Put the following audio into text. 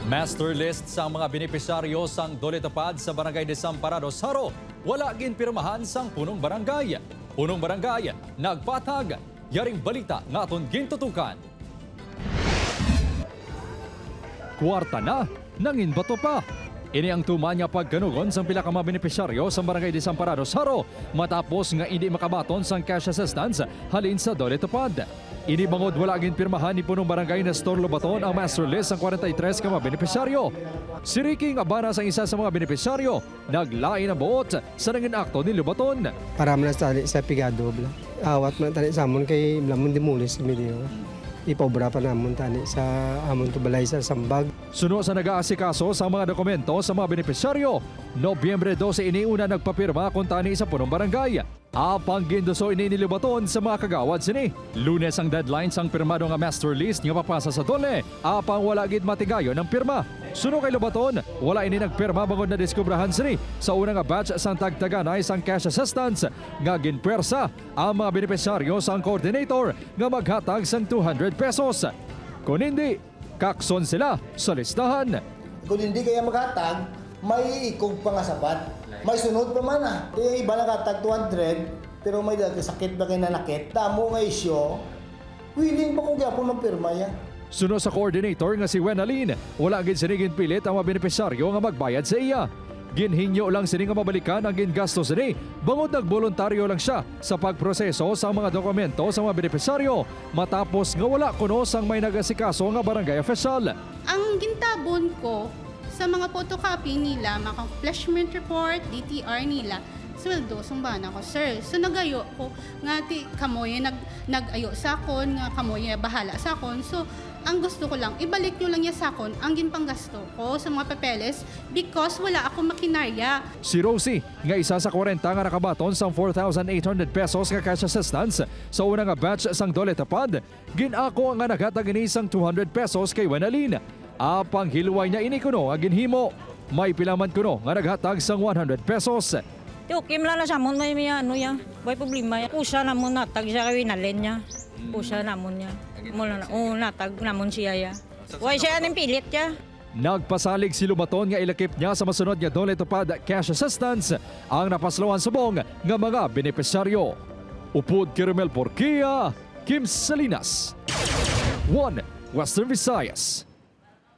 Master list sa mga benepisyaryo sang Doletapad sa Barangay Desamparados Haro. Wala ginpirmahan sang punong barangay. Punong barangay nagpatag. Yaring balita nga aton gintutukan. Kwarta na, nangin bato pa. Ini ang tumanya pagkanugon sang pila ka mga benepisyaryo sa Barangay Desamparados Haro matapos nga hindi makabaton sang cash assistance halin sa Doletapad. Ini bangod wala ginpirmahan ni punong barangay Nestor Lobaton ang master list ng 43 ka mga benepisyaryo. Si Ricky nga bana sa isa sa mga benepisyaryo, naglain ang buot sa nangin akto ni Lobaton. Para man tali sa pigado, awat man tali sa amon kay lamon dimulis medio. Ipobra pa namon tani sa amon to balay sa Sambag. Suno sa nag-aasikaso sa mga dokumento sa mga benepisyaryo, Nobyembre 12 ini una nagpapirma kung tani sa punong barangay. Apang ginduso ini ni Lobaton sa mga kagawad sini. Lunes ang deadline sang pirmado nga master list nga papasa sa Dole. Apang wala gid matigayo ng pirma. Suno kay Lobaton, wala ini nagpirma bangod na diskubrahan sini sa unang nga batch sang tagtaganay sang cash assistance nga ginpwersa ang mga benepisyaryo sang coordinator nga maghatag sang 200 pesos. Kung hindi, kakson sila sa listahan. Kung hindi kaya maghatag, may ikog pa nga sapat. May sunod pa man ah. Kaya iba nakatag 200, pero may sakit na kinanakit. Damo nga isyo, willing pa kung gyapon magpirma yan. Suno sa coordinator nga si Wenalyn, wala gid sinigin pilit ang mga benepisyaryo nga magbayad sa iya. Ginhinyo lang sini nga mabalikan ang gingasto sini, bangod nagboluntaryo lang siya sa pagproseso sa mga dokumento sa mga benepisyaryo matapos nga wala kuno sang may nagasikaso nga barangay official. Ang gintabon ko sa mga photocopy nila, mga accomplishment report, DTR nila, sweldo, sumbana ko, sir. So nagayo ko, nga ti kamoy nag-ayo sa akon, nga kamoy bahala sa akon. So ang gusto ko lang, ibalik nyo lang niya sa akon ang ginpanggasto ko sa mga papeles because wala ako makinarya. Si Rosie, nga isa sa 40 nga nakabaton sang 4,800 pesos nga cash assistance sa unang nga batch sang Doletapad, ginako nga naghatag ini sang 200 pesos kay Wenalyn. Apang hilway niya ini kuno nga ginhimo. May pilaman kuno nga naghatag sang 100 pesos. Okay lang na siya mo may ano ya. May problema ya. Pusa na mo natag siya kay Winalyn niya. Pusa na mo niya. Mula na natag na mo siya ya. Why siya ning pilit ya. Nagpasalig si Lobaton nga ilakip niya sa masunod nga Doletapad cash assistance ang napaslawan subong nga mga benepisyaryo. Upod Kirmel Porquia, Kim Salinas. 1 Western Visayas.